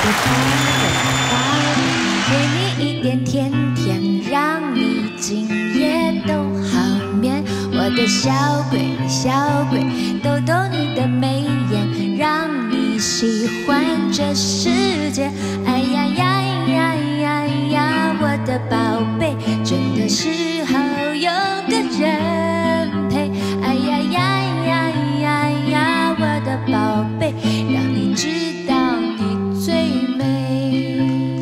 给你一点甜甜，让你今夜都好眠。我的小鬼小鬼，逗逗你的眉眼，让你喜欢这世界。哎呀呀呀呀呀，我的宝贝，真的是好有个人陪。哎呀呀呀呀呀，我的宝贝，让你知道你最美。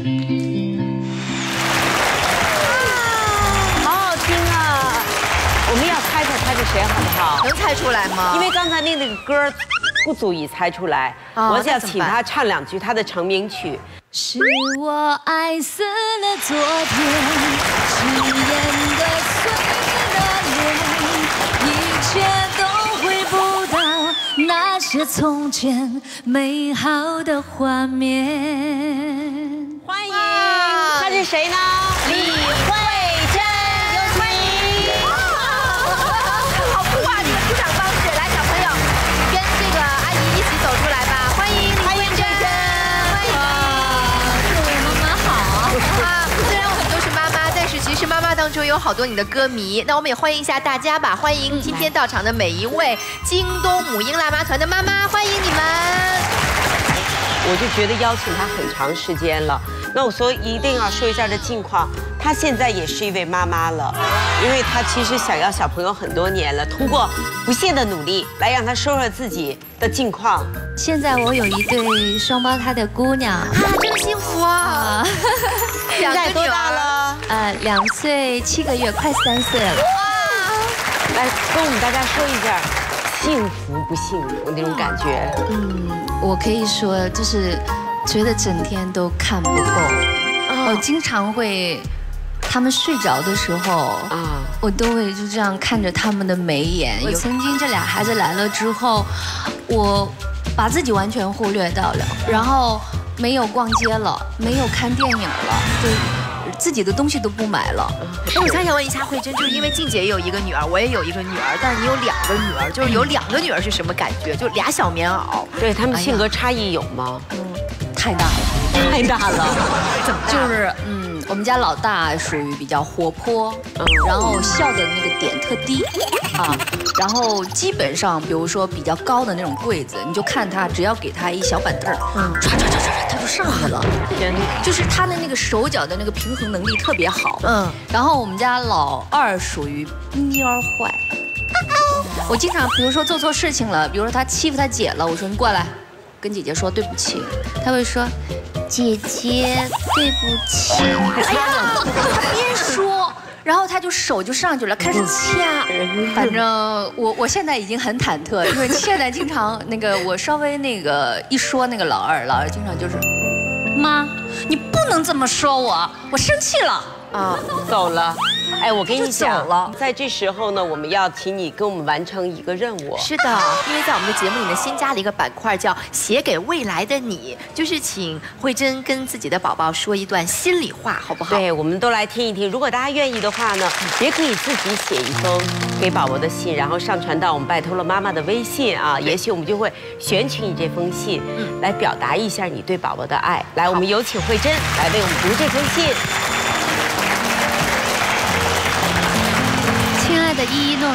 好好听啊！我们要猜谁好不好？ 能猜出来吗？ 因为刚才那个歌不足以猜出来，我想请他唱2句他的成名曲。 是我爱死了昨天，誓言的碎了脸，一切都回不到那些从前美好的画面。 欢迎，他是谁呢？李慧珍，有欢迎。 好酷啊！这个出场方式，来，小朋友跟这个阿姨一起走出来吧，欢迎李慧珍，欢迎。 各位妈妈好啊！虽然我们都是妈妈，但是其实妈妈当中有好多你的歌迷。那我们也欢迎一下大家吧，欢迎今天到场的每一位京东母婴辣妈团的妈妈，欢迎你们。 我就觉得邀请他很长时间了，那我说一定要说一下这近况。她现在也是一位妈妈了，因为她其实想要小朋友很多年了，通过不懈的努力来让她说说自己的近况。 现在我有一对双胞胎的姑娘啊， 真幸福啊！ 现在多大了 ？2岁7个月，快3岁了。 哇！来跟我们大家说一下，幸福不幸福那种感觉？ 我可以说就是觉得整天都看不够，我经常会。他们睡着的时候我都会就这样看着他们的眉眼。我曾经这俩孩子来了之后，我把自己完全忽略到了，然后没有逛街了，没有看电影了，就自己的东西都不买了。 我想问一下慧珍，就是因为静姐也有一个女儿，我也有一个女儿，但是你有2个女儿，就是有2个女儿是什么感觉？就俩小棉袄。 对他们性格差异有吗？ 太大了， 太大了。 怎么就是我们家老大属于比较活泼，然后笑的那个点特低啊，然后基本上比如说比较高的那种柜子，你就看他，只要给他一小板凳唰，他就上去了。就是他的那个手脚的那个平衡能力特别好。然后我们家老二属于蔫坏，我经常比如说做错事情了，比如说他欺负他姐了，我说你过来，跟姐姐说对不起，他会说。姐姐，对不起。哎呀，他边说，然后他就手就上去了，开始掐。反正我现在已经很忐忑，因为现在经常那个我稍微那个一说那个老二经常就是，妈，你不能这么说我生气了啊， 走了。哎，我跟你讲，在这时候呢，我们要请你跟我们完成一个任务。 是的，因为在我们的节目里面新加了一个板块，叫“写给未来的你”，就是请慧珍跟自己的宝宝说一段心里话，好不好？ 对，我们都来听一听。如果大家愿意的话呢，也可以自己写一封给宝宝的信，然后上传到我们拜托了妈妈的微信啊，也许我们就会选取你这封信，来表达一下你对宝宝的爱。来，我们有请慧珍来为我们读这封信。 亲爱的依依诺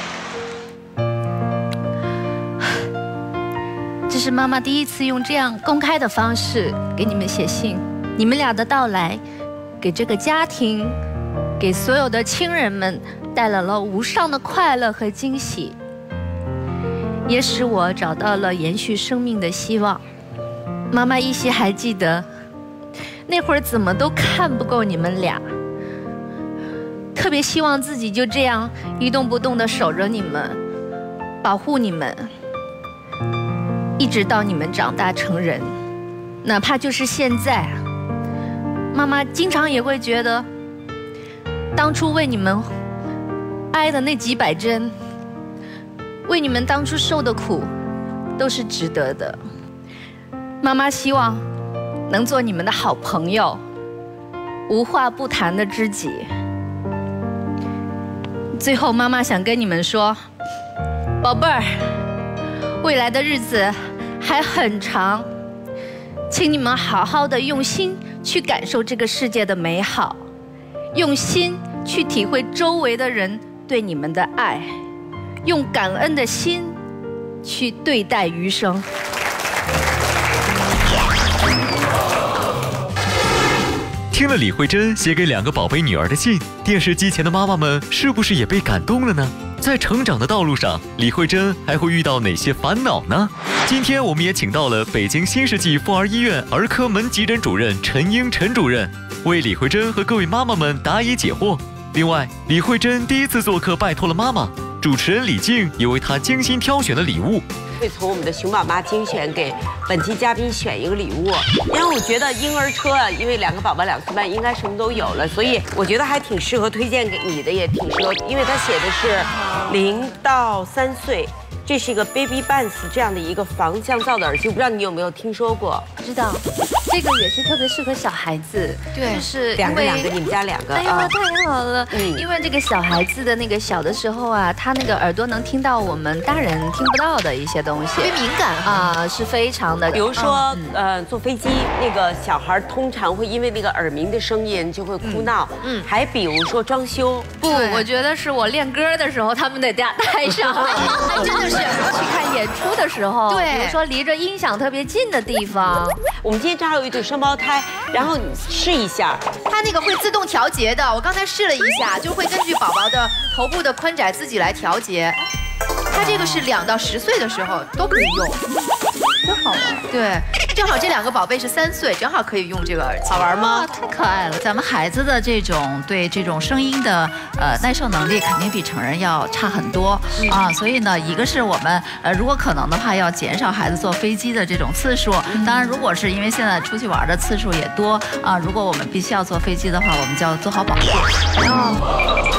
诺，这是妈妈第一次用这样公开的方式给你们写信。你们俩的到来，给这个家庭，给所有的亲人们带来了无上的快乐和惊喜，也使我找到了延续生命的希望。妈妈依稀还记得，那会儿怎么都看不够你们俩。特别希望自己就这样一动不动地守着你们，保护你们，一直到你们长大成人。哪怕就是现在，妈妈经常也会觉得，当初为你们挨的那几百针，为你们当初受的苦，都是值得的。妈妈希望能做你们的好朋友，无话不谈的知己。最后，妈妈想跟你们说，宝贝儿，未来的日子还很长， 请你们好好的用心去感受这个世界的美好，用心去体会周围的人对你们的爱，用感恩的心去对待余生。 听了李慧珍写给2个宝贝女儿的信，电视机前的妈妈们是不是也被感动了呢？在成长的道路上，李慧珍还会遇到哪些烦恼呢？今天我们也请到了北京新世纪妇儿医院儿科门急诊主任陈英陈主任，为李慧珍和各位妈妈们答疑解惑。另外，李慧珍第一次做客拜托了妈妈，主持人李静也为她精心挑选了礼物。 会从我们的熊宝妈精选给本期嘉宾选一个礼物，因为我觉得婴儿车啊，因为2个宝宝2岁半应该什么都有了，所以我觉得还挺适合推荐给你的，也挺适合，因为它写的是0到3岁。这是一个 Baby Buds 这样的一个防降噪的耳机，我不知道你有没有听说过？ 知道，这个也是特别适合小孩子。 对， 就是 2个，你们家2个。 哎呀，太好了！因为这个小孩子的那个小的时候啊，他那个耳朵能听到我们大人听不到的一些东西， 特别敏感啊，是非常的。 比如说，坐飞机，那个小孩通常会因为那个耳鸣的声音就会哭闹。还比如说装修， 不，我觉得是我练歌的时候，他们得带上。 真的是。 去看演出的时候， 对， 比如说离着音响特别近的地方。 我们今天正好有一对双胞胎，然后你试一下， 它那个会自动调节的。我刚才试了一下，就会根据宝宝的头部的宽窄自己来调节。它这个是2到10岁的时候都可以用， 真好玩。 对，正好这2个宝贝是3岁，正好可以用这个耳机。 好玩吗？ 太可爱了！咱们孩子的对这种声音的耐受能力肯定比成人要差很多啊，所以呢，一个是我们如果可能的话，要减少孩子坐飞机的这种次数。当然，如果是因为现在出去玩的次数也多啊，如果我们必须要坐飞机的话，我们就要做好保护。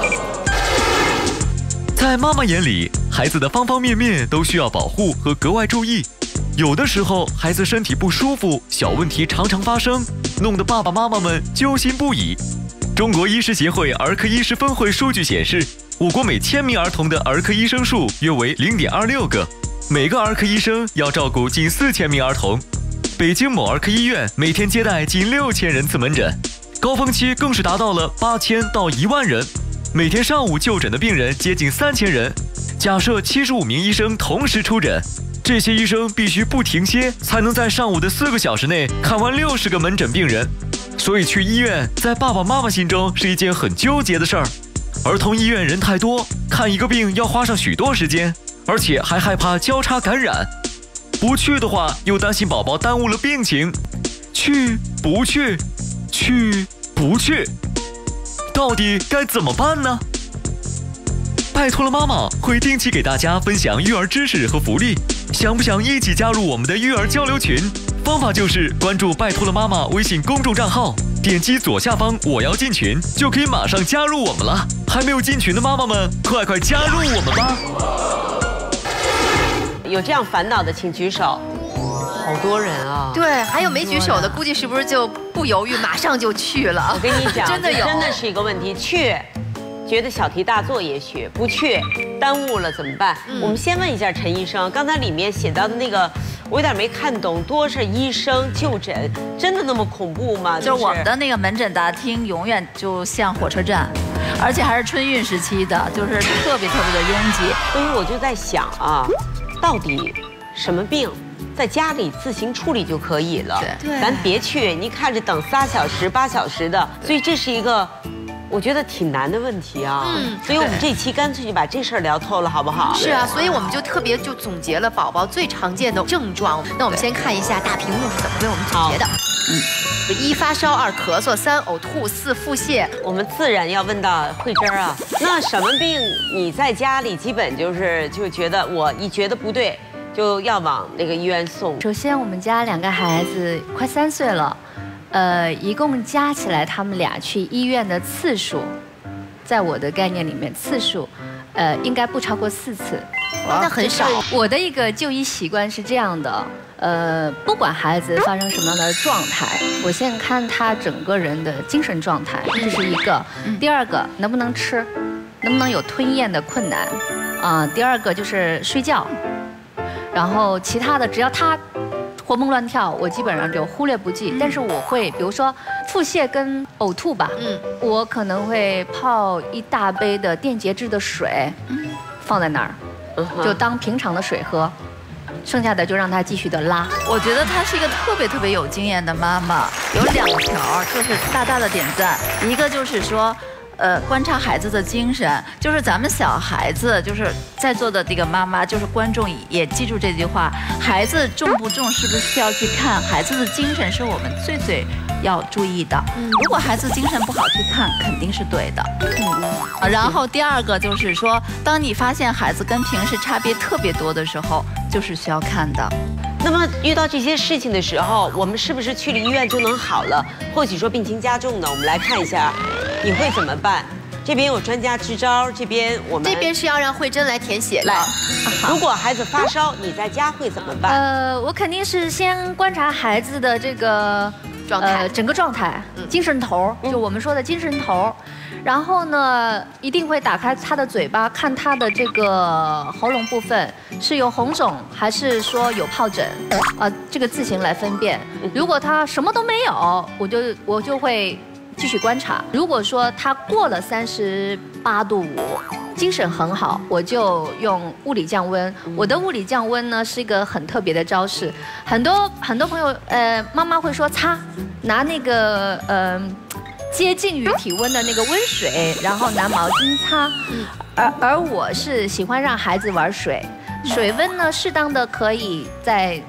在妈妈眼里，孩子的方方面面都需要保护和格外注意。有的时候，孩子身体不舒服，小问题常常发生，弄得爸爸妈妈们揪心不已。中国医师协会儿科医师分会数据显示，我国每1000名儿童的儿科医生数约为0.26个，每个儿科医生要照顾近4000名儿童。北京某儿科医院每天接待近6000人次门诊，高峰期更是达到了8000到1万人。每天上午就诊的病人接近3000人。假设75名医生同时出诊，这些医生必须不停歇，才能在上午的4个小时内看完60个门诊病人。所以去医院在爸爸妈妈心中是一件很纠结的事儿。儿童医院人太多，看一个病要花上许多时间，而且还害怕交叉感染。不去的话，又担心宝宝耽误了病情。去不去？去不去？到底该怎么办呢？拜托了妈妈会定期给大家分享育儿知识和福利，想不想一起加入我们的育儿交流群？方法就是关注拜托了妈妈微信公众账号，点击左下方我要进群，就可以马上加入我们了。还没有进群的妈妈们，快加入我们吧！ 有这样烦恼的请举手。好多人啊！ 对，还有没举手的，估计是不是就不犹豫，马上就去了？ 我跟你讲， 真的有， 真的是一个问题。去，觉得小题大做也许；不去，耽误了怎么办？我们先问一下陈医生，刚才里面写到的那个，我有点没看懂，多是医生就诊，真的那么恐怖吗？ 就是我们的那个门诊大厅永远就像火车站，而且还是春运时期的，就是特别的拥挤。 所以我就在想啊，到底什么病？在家里自行处理就可以了， 对， 咱别去，你看着等3小时、8小时的，所以这是一个，我觉得挺难的问题啊。所以我们这期干脆就把这事儿聊透了，好不好？ 是啊，所以我们就特别总结了宝宝最常见的症状。那我们先看一下大屏幕是怎么为我们总结的。1发烧，2咳嗽，3呕吐，4腹泻。 我们自然要问到慧珍啊，那什么病你在家里基本就觉得一觉得不对，就要往那个医院送。 首先，我们家2个孩子快3岁了，一共加起来他们俩去医院的次数，在我的概念里面，次数，应该不超过4次。 那很少。 我的一个就医习惯是这样的，不管孩子发生什么样的状态，我先看他整个人的精神状态，这是一个。第二个，能不能吃，能不能有吞咽的困难，第二个就是睡觉。然后其他的，只要他活蹦乱跳，我基本上就忽略不计。但是我会，比如说腹泻跟呕吐吧，我可能会泡一大杯的电解质的水，放在那儿，就当平常的水喝。剩下的就让他继续的拉。 我觉得她是一个特别有经验的妈妈，有2条就是大大的点赞，一个就是说。观察孩子的精神，就是咱们小孩子，就是在座的这个妈妈，就是观众也记住这句话：孩子重不重，是不是需要去看？孩子的精神是我们最要注意的。如果孩子精神不好，去看肯定是对的。然后第2个就是说，当你发现孩子跟平时差别特别多的时候，就是需要看的。 那么遇到这些事情的时候，我们是不是去了医院就能好了？或许说病情加重呢？我们来看一下，你会怎么办？这边有专家支招，这边是要让慧珍来填写的。 如果孩子发烧，你在家会怎么办？ 我肯定是先观察孩子的这个状态， 整个状态，精神头，就我们说的精神头。然后呢，一定会打开他的嘴巴，看他的这个喉咙部分是有红肿还是说有疱疹，这个自行来分辨。如果他什么都没有，我就会继续观察。如果说他过了38度5，精神很好，我就用物理降温。我的物理降温呢是一个很特别的招式，很多朋友妈妈会说拿那个接近于体温的那个温水，然后拿毛巾擦。而我是喜欢让孩子玩水，水温呢适当的可以在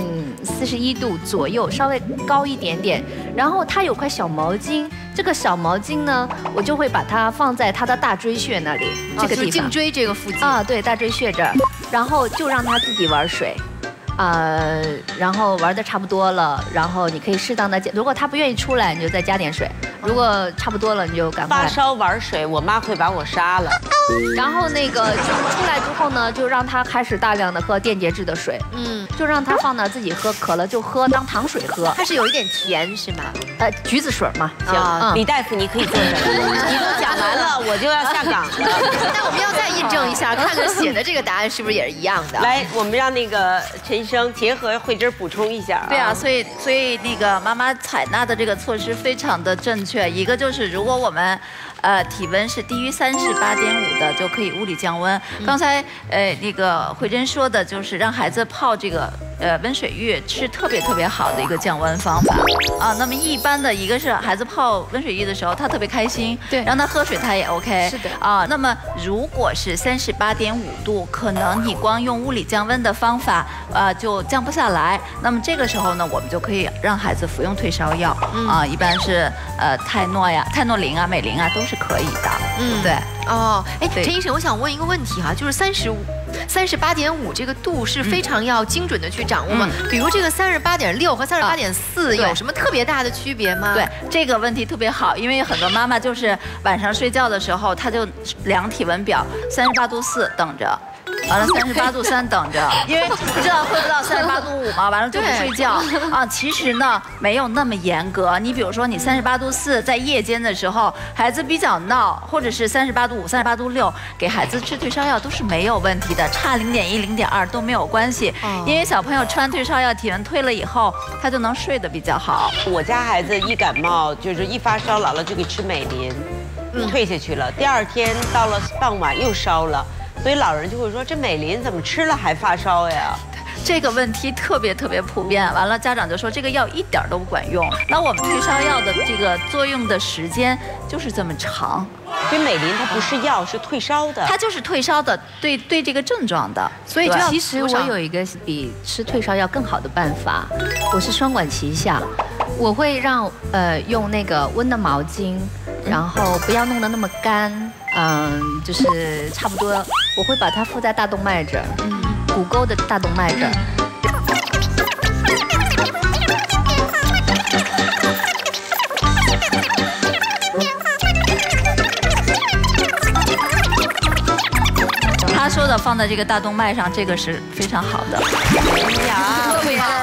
41度左右，稍微高一点点。然后他有块小毛巾，这个小毛巾呢，我就会把它放在他的大椎穴那里，这个地方， 颈椎这个附近对，大椎穴这儿，然后就让他自己玩水。然后玩的差不多了，然后你可以适当的如果他不愿意出来，你就再加点水；如果差不多了，你就赶快。 发烧玩水，我妈会把我杀了。 然后那个就是出来之后呢，就让他开始大量的喝电解质的水，就让他放那自己喝，渴了就喝，当糖水喝。 它是有一点甜是吗？ 橘子水嘛。 行，李大夫你可以坐着。你都讲完了，我就要下岗了。 那我们要再印证一下，看看写的这个答案是不是也是一样的？ 来，我们让那个陈医生结合慧珍补充一下。 对啊，所以那个妈妈采纳的这个措施非常的正确。一个就是如果我们体温是低于38.5的，就可以物理降温。刚才那个慧珍说的就是让孩子泡这个温水浴，是特别好的一个降温方法啊。那么一般的一个是孩子泡温水浴的时候，他特别开心，对，让他喝水他也 OK， 是的啊。那么如果是38.5度，可能你光用物理降温的方法就降不下来。那么这个时候呢，我们就可以让孩子服用退烧药啊，一般是泰诺林啊、美林啊都是可以的。对。 陈医生，我想问一个问题哈，就是38.5这个度是非常要精准的去掌握吗？比如这个38.6和38.4有什么特别大的区别吗？ 对，这个问题特别好，因为很多妈妈就是晚上睡觉的时候，她就量体温表，38度4等着。完了38度3等着，因为不知道会不到38度5嘛，完了就不睡觉啊。其实呢没有那么严格，你比如说你38度4在夜间的时候，孩子比较闹，或者是38度5、38度6，给孩子吃退烧药都是没有问题的，差0.1、0.2都没有关系，因为小朋友吃完退烧药，体温退了以后，他就能睡得比较好。 我家孩子一感冒就是一发烧，姥姥就给吃美林，退下去了。第2天到了傍晚又烧了。所以老人就会说，这美林怎么吃了还发烧呀？ 这个问题特别普遍。完了，家长就说这个药一点都不管用。那我们退烧药的这个作用的时间就是这么长。 所以美林它不是药，是退烧的。 它就是退烧的，对这个症状的。 所以其实我有一个比吃退烧药更好的办法，我是双管齐下，我会让用那个温的毛巾，然后不要弄得那么干。就是差不多，我会把它敷在大动脉这儿，骨沟的大动脉这儿。 他说的放在这个大动脉上，这个是非常好的。 哎呀，慧珍，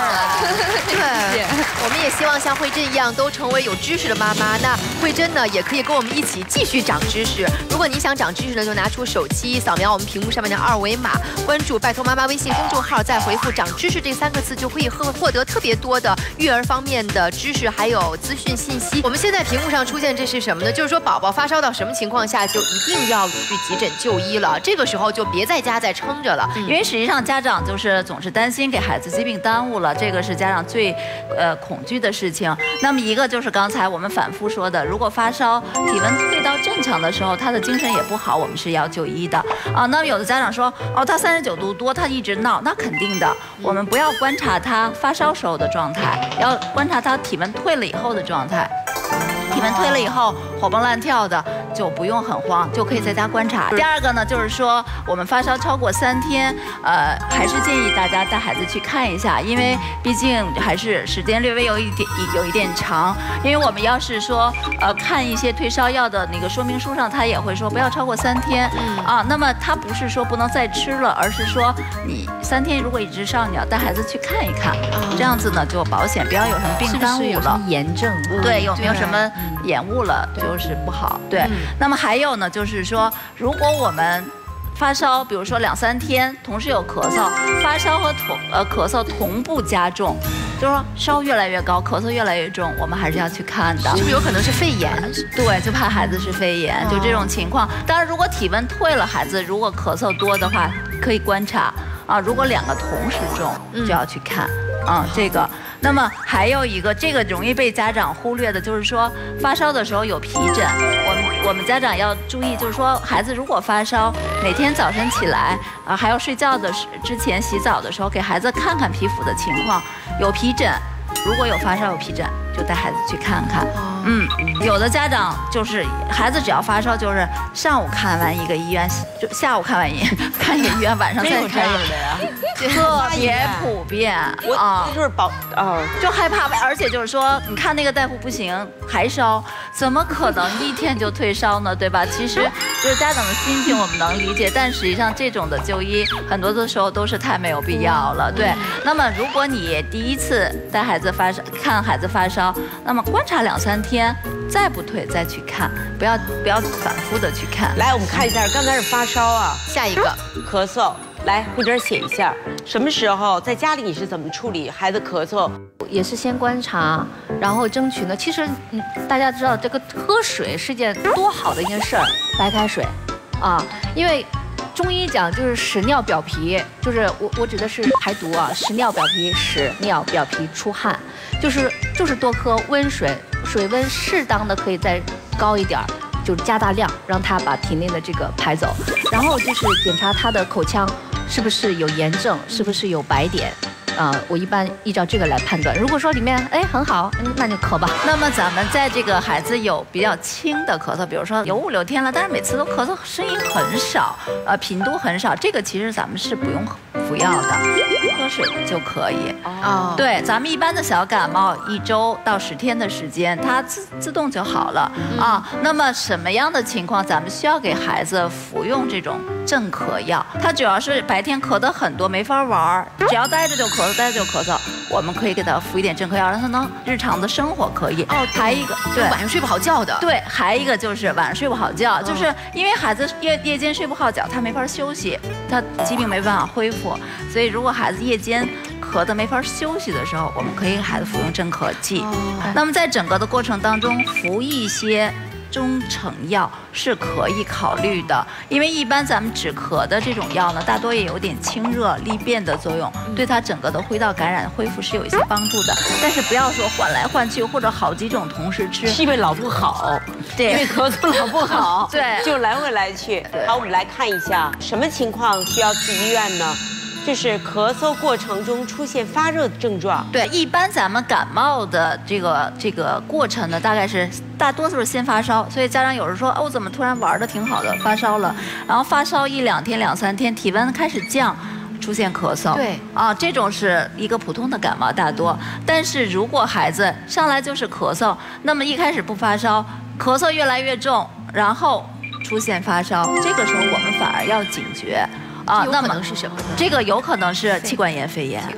对，我们也希望像慧珍一样，都成为有知识的妈妈。那慧珍呢，也可以跟我们一起继续长知识。如果你想长知识呢，就拿出手机扫描我们屏幕上面的2维码，关注拜托妈妈微信公众号，再回复“长知识”这3个字，就可以获得特别多的育儿方面的知识还有资讯信息。我们现在屏幕上出现这是什么呢？就是说宝宝发烧到什么情况下就一定要去急诊就医了，这个时候就别在家再撑着了。 因为实际上家长就是总是担心给孩子疾病耽误了，这个是家长最恐惧的事情。那么一个就是刚才我们反复说的，如果发烧体温退到正常的时候，他的精神也不好，我们是要就医的啊。那么有的家长说哦，他39度多，他一直闹，那肯定的，我们不要观察他发烧时候的状态，要观察他体温退了以后的状态。体温退了以后活蹦乱跳的就不用很慌，就可以在家观察。第二个呢，就是说我们发烧超过3天，还是建议大家带孩子去看一下，因为毕竟还是时间略微有一点长。因为我们要是说看一些退烧药的那个说明书上，它也会说不要超过3天啊。那么它不是说不能再吃了，而是说你3天如果一直烧，你要带孩子去看一看，这样子呢就保险，不要有什么病耽误了。是不是有什么炎症？ 对，有没有什么延误了就是不好。对，那么还有呢，就是说，如果我们发烧，比如说2、3天，同时有咳嗽，发烧和咳嗽同步加重，就是说烧越来越高，咳嗽越来越重，我们还是要去看的。 是不是有可能是肺炎？ 对，就怕孩子是肺炎，就这种情况。当然，如果体温退了，孩子如果咳嗽多的话，可以观察啊。如果2个同时重，就要去看。这个，那么还有一个，这个容易被家长忽略的，就是说发烧的时候有皮疹，我们家长要注意，就是说孩子如果发烧，每天早晨起来还要睡觉的之前洗澡的时候，给孩子看看皮肤的情况，有皮疹，如果有发烧有皮疹，就带孩子去看看。有的家长就是孩子只要发烧，就是上午看完一个医院，就下午看一个医院，晚上再看一个呀。特别普遍就是就害怕，而且就是说，你看那个大夫不行，还烧，怎么可能1天就退烧呢？对吧？其实就是家长的心情我们能理解，但实际上这种的就医很多的时候都是太没有必要了。对，那么如果你第一次带孩子发烧，看孩子发烧，那么观察2、3天，再不退再去看，不要反复的去看。 来，我们看一下，刚才是发烧啊， 下一个咳嗽。来，慧珍写一下，什么时候在家里你是怎么处理孩子咳嗽？ 也是先观察，然后争取呢。其实，大家知道这个喝水是件多好的一件事儿，白开水，因为中医讲就是屎尿表皮，就是我指的是排毒啊，屎尿表皮，屎尿表皮出汗，就是多喝温水，水温适当的可以再高一点儿。就是加大量，让他把体内的这个排走，然后就是检查他的口腔是不是有炎症，是不是有白点，我一般依照这个来判断。如果说里面很好，那就咳吧。 那么咱们在这个孩子有比较轻的咳嗽，比如说有5、6天了，但是每次都咳嗽，声音很少，频度很少，这个其实咱们是不用服药的，喝水就可以。对，咱们一般的小感冒1周到10天的时间，它自动就好了那么什么样的情况咱们需要给孩子服用这种镇咳药？它主要是白天咳得很多，没法玩，只要待着就咳嗽，我们可以给他服一点镇咳药，让他能日常的生活可以。还一个，对， 晚上睡不好觉的。 对，还一个就是晚上睡不好觉，就是因为孩子夜间睡不好觉，他没法休息，他疾病没办法恢复，所以如果孩子夜间咳得没法休息的时候，我们可以给孩子服用镇咳剂。那么在整个的过程当中，服一些中成药是可以考虑的，因为一般咱们止咳的这种药呢，大多也有点清热利便的作用，对它整个的呼吸道感染恢复是有一些帮助的。但是不要说换来换去或者好几种同时吃， 是因为老不好， 对， 因为咳嗽老不好， 对， 就来回来去。好，我们来看一下什么情况需要去医院呢？就是咳嗽过程中出现发热的症状。 对，一般咱们感冒的这个过程呢，大多数是先发烧，所以家长有时说，我怎么突然玩的挺好的，发烧了，然后发烧1、2天、2、3天，体温开始降，出现咳嗽。 对这种是一个普通的感冒大多。但是如果孩子上来就是咳嗽，那么一开始不发烧，咳嗽越来越重，然后出现发烧，这个时候我们反而要警觉。 有可能是什么呢？ 这个有可能是气管炎、肺炎。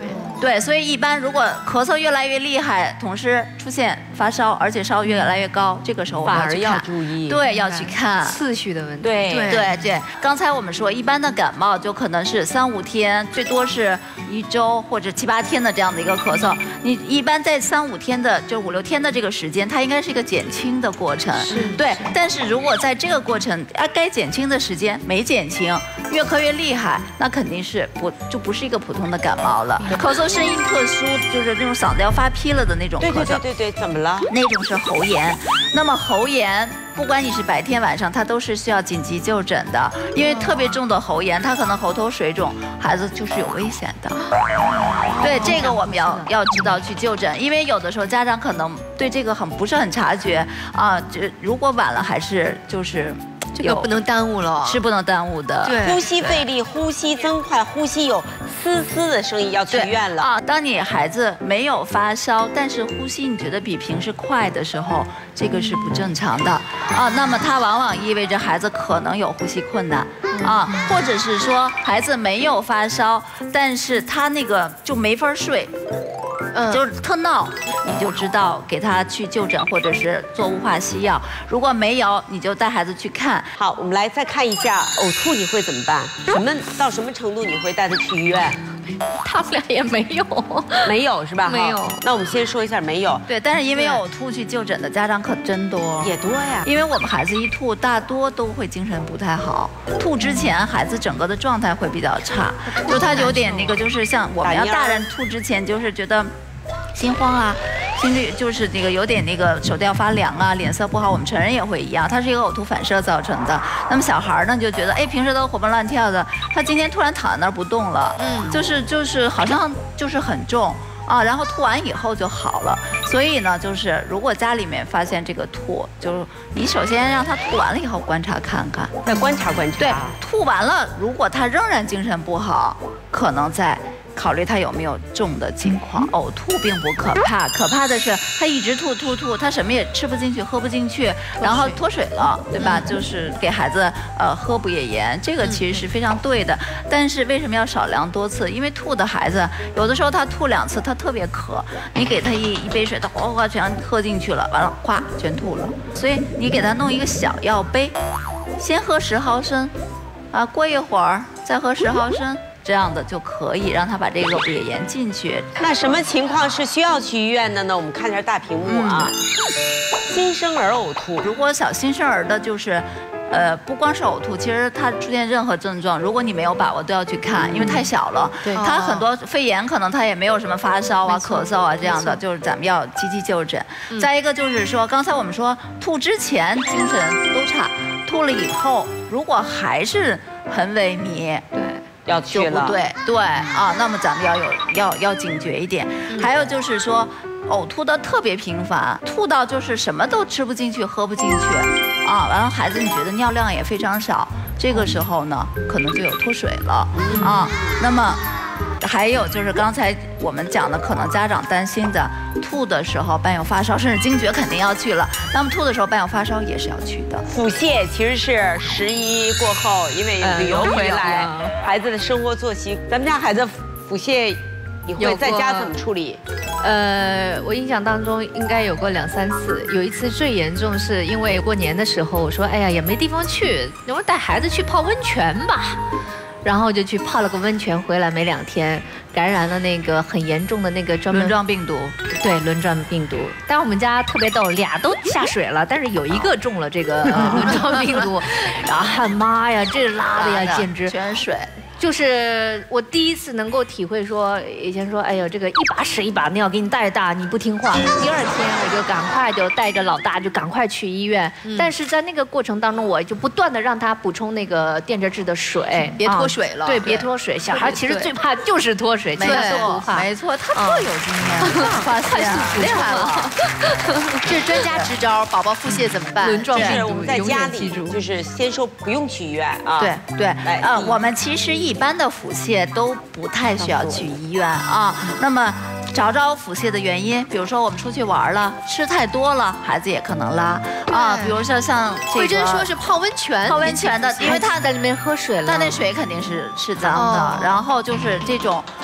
对，所以一般如果咳嗽越来越厉害，同时出现发烧，而且烧越来越高，这个时候我们反而要去看， 注意。 对，要去看。 次序的问题。 对， 刚才我们说，一般的感冒就可能是3、5天，最多是1周或者7、8天的这样的一个咳嗽。你一般在3、5天的，就5、6天的这个时间，它应该是一个减轻的过程。对。但是如果在这个过程该减轻的时间没减轻，越咳越厉害，那肯定是不是一个普通的感冒了。咳嗽声音特殊，就是那种嗓子要发劈了的那种咳嗽。 对，怎么了？ 那种是喉炎。那么喉炎，不管你是白天晚上，它都是需要紧急就诊的，因为特别重的喉炎，它可能喉头水肿，孩子就是有危险的。对，这个我们要知道去就诊，因为有的时候家长可能对这个不是很察觉啊，如果晚了还是就是。 这个不能耽误了， 是不能耽误的。 对， 呼吸费力，呼吸增快，呼吸有嘶嘶的声音，要去医院了啊！当你孩子没有发烧，但是呼吸你觉得比平时快的时候，这个是不正常的啊。那么它往往意味着孩子可能有呼吸困难啊，或者是说孩子没有发烧，但是他那个就没法睡。就是特闹，你就知道给他去就诊或者是做雾化西药。如果没有，你就带孩子去看。 好，我们来再看一下呕吐你会怎么办？到什么程度你会带他去医院？ 他们俩也没有， 没有是吧？ 没有。 那我们先说一下没有。 对，但是因为呕吐去就诊的家长可真多， 也多呀。 因为我们孩子一吐，大多都会精神不太好。吐之前，孩子整个的状态会比较差，就他有点那个，就是像我们要大人吐之前，就是觉得心慌啊。心率就是那个有点那个手要发凉啊，脸色不好，我们成人也会一样，它是一个呕吐反射造成的。那么小孩呢就觉得，哎，平时都活蹦乱跳的，他今天突然躺在那儿不动了，就是好像就是很重啊，然后吐完以后就好了。所以呢，就是如果家里面发现这个吐，就是你首先让他吐完了以后观察看看， 再观察观察。 对，吐完了，如果他仍然精神不好，可能在考虑他有没有重的情况。呕吐并不可怕，可怕的是他一直吐，他什么也吃不进去，喝不进去，然后脱水了，对吧？就是给孩子喝补液盐，这个其实是非常对的。但是为什么要少量多次？因为吐的孩子有的时候他吐2次，他特别渴，你给他一杯水，他哗哗全喝进去了，完了哗全吐了。所以你给他弄一个小药杯，先喝10毫升，啊，过一会儿再喝10毫升。这样的就可以让他把这个补液盐进去。 那什么情况是需要去医院的呢？我们看一下大屏幕啊。新生儿呕吐， 如果小新生儿的就是。不光是呕吐，其实他出现任何症状，如果你没有把握，都要去看，因为太小了。对，他很多肺炎可能他也没有什么发烧啊、咳嗽啊这样的，就是咱们要积极就诊。再一个就是说，刚才我们说吐之前精神都差，吐了以后如果还是很萎靡，对。 要去了， 对啊，那么咱们要警觉一点。还有就是说，呕吐的特别频繁，吐到就是什么都吃不进去、喝不进去啊，完了孩子你觉得尿量也非常少，这个时候呢，可能就有脱水了啊。那么还有就是刚才我们讲的，可能家长担心的，吐的时候伴有发烧，甚至惊厥肯定要去了。那么吐的时候伴有发烧也是要去的。 腹泻其实是11过后，因为旅游回来，孩子的生活作息，咱们家孩子腹泻，你会在家怎么处理？ 我印象当中应该有过2、3次，有一次最严重是因为过年的时候，我说哎呀也没地方去，我说带孩子去泡温泉吧。然后就去泡了个温泉，回来没2天，感染了那个很严重的那个专门轮状病毒。 对，轮状病毒。但我们家特别逗，2都下水了，但是有一个中了这个轮状病毒。然后喊妈呀，这拉的呀，简直全水。 就是我第一次能够体会说，以前说，哎呦，这个一把屎一把尿给你带大，你不听话。第2天我就赶快就带着老大就赶快去医院，但是在那个过程当中，我就不断的让他补充那个电解质的水， 别脱水了。 对，别脱水。小孩其实最怕就是脱水，其他都不怕。 没错，他特有经验，发现厉害了。这是专家支招，宝宝腹泻怎么办？ 轮状病毒， 我们在家里就是先说不用去医院啊。 对，我们其实一般的腹泻都不太需要去医院啊。那么找腹泻的原因，比如说我们出去玩了，吃太多了，孩子也可能拉啊。比如说像慧珍说是泡温泉的，因为他在里面喝水了， 他那水肯定是脏的。然后就是这种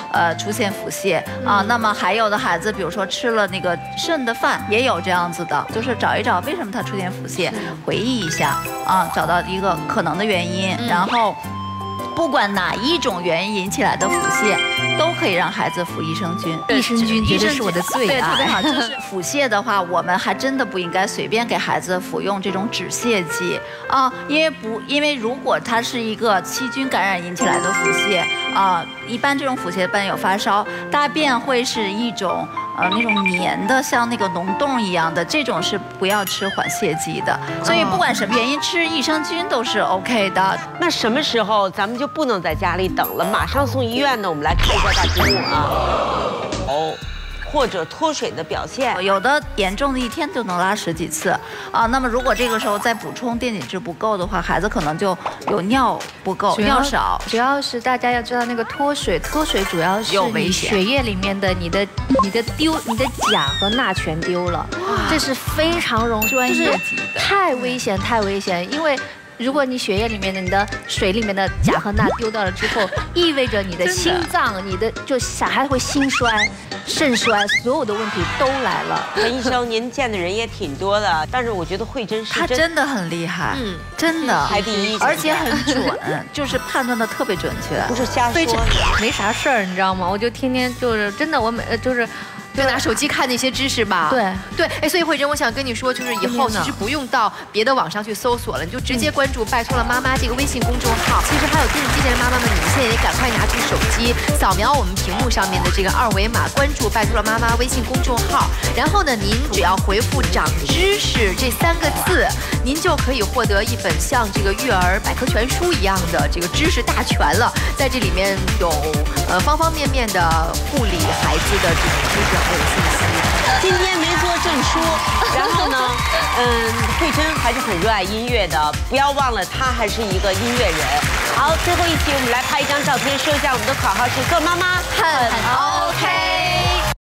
出现腹泻啊。那么还有的孩子，比如说吃了那个剩的饭，也有这样子的，就是找一找为什么他出现腹泻，回忆一下啊，找到一个可能的原因，然后。不管哪一种原因引起来的腹泻，都可以让孩子服益生菌。 益生菌绝对是我的最爱。 对，特别好。就是腹泻的话，我们还真的不应该随便给孩子服用这种止泻剂啊，因为如果它是一个细菌感染引起来的腹泻啊，一般这种腹泻伴有发烧，大便会是一种。那种黏的，像那个脓洞一样的，这种是不要吃缓泻剂的。所以不管什么原因，吃益生菌都是 OK 的。 那什么时候咱们就不能在家里等了，马上送医院呢？我们来看一下大屏幕啊。或者脱水的表现， 有的严重的一天就能拉10几次啊。那么如果这个时候再补充电解质不够的话，孩子可能就有尿不够、尿少。 主要是大家要知道，那个脱水主要是你血液里面的你的钾和钠全丢了，这是非常容易， 专业级的， 太危险，太危险，因为。如果你血液里面的、你的水里面的钾和钠丢掉了之后，意味着你的心脏、就小孩会心衰、肾衰，所有的问题都来了。 陈医生，您见的人也挺多的，但是我觉得慧珍是她真的很厉害，真的排第一， 而且很准，就是判断的特别准确， 不是瞎说， 没啥事儿，你知道吗？我就天天就是真的，我就拿手机看那些知识吧。对，哎，所以慧珍，我想跟你说，就是以后其实不用到别的网上去搜索了，你就直接关注"拜托了妈妈"这个微信公众号。其实还有电视机前的妈妈们，你们现在也赶快拿出手机，扫描我们屏幕上面的这个2维码，关注"拜托了妈妈"微信公众号。然后呢，您只要回复"长知识"这3个字，您就可以获得一本像这个育儿百科全书一样的这个知识大全了。在这里面有方方面面的护理孩子的这种知识。还有信息， 今天没做证书，然后呢，慧珍还是很热爱音乐的，不要忘了她还是一个音乐人。好，最后一题我们来拍一张照片，说一下我们的口号是做妈妈很 OK。